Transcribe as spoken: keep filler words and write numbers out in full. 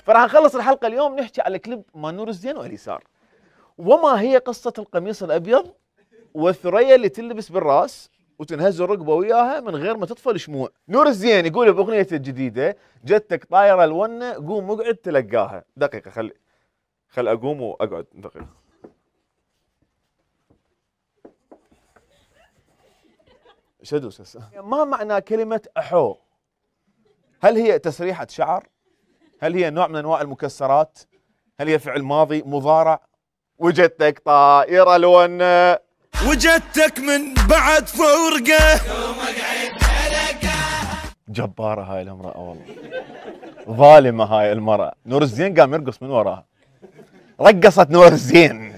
فراح نخلص الحلقه اليوم نحكي على كليب مال نور الزين واليسار. وما هي قصه القميص الابيض والثريا اللي تلبس بالراس وتنهز الرقبه وياها من غير ما تطفى الشموع؟ نور الزين يقول باغنيته الجديده جتك طايره الونه قوم اقعد تلقاها. دقيقه خلي خل اقوم واقعد دقيقه. ايش ادوس هسه؟ ما معنى كلمه احو؟ هل هي تسريحه شعر؟ هل هي نوع من انواع المكسرات؟ هل هي فعل ماضي مضارع؟ وجدتك طائره الونه وجدتك من بعد فرقه. جباره هاي الامراه والله، ظالمه هاي المراه. نور الزين قام يرقص من وراها، رقصت نور الزين.